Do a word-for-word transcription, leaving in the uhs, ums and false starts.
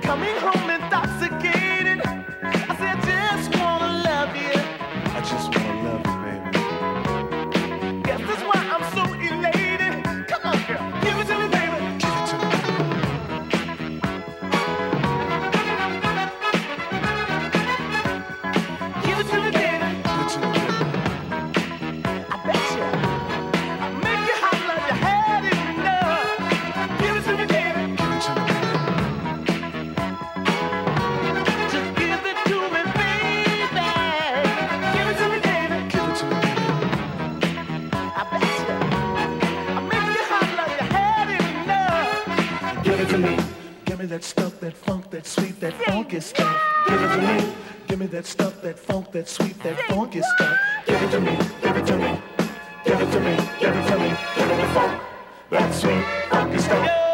coming home intoxicated. I said, I just wanna love you. I just wanna love you, baby. Guess that's why I'm so elated. Come on, girl, give it to me, baby. Give it to me. Give it to me, baby. Give it to me, baby. I betcha. I'll make you hot like you had enough. Give it to me, baby. Give it to me, baby. Just give it to me, baby. Give it to me, baby. Give it to me, baby. I betcha. I'll make you hot like you had enough. Give it to me. Give me that stuff, that funk, that sweet, that funky stuff. Give it to me. Give me that stuff, that funk, that sweet, that funky stuff. Give it to me. Give it to me. Give it to me. Give it to me. Give me the funk, that sweet, funky stuff.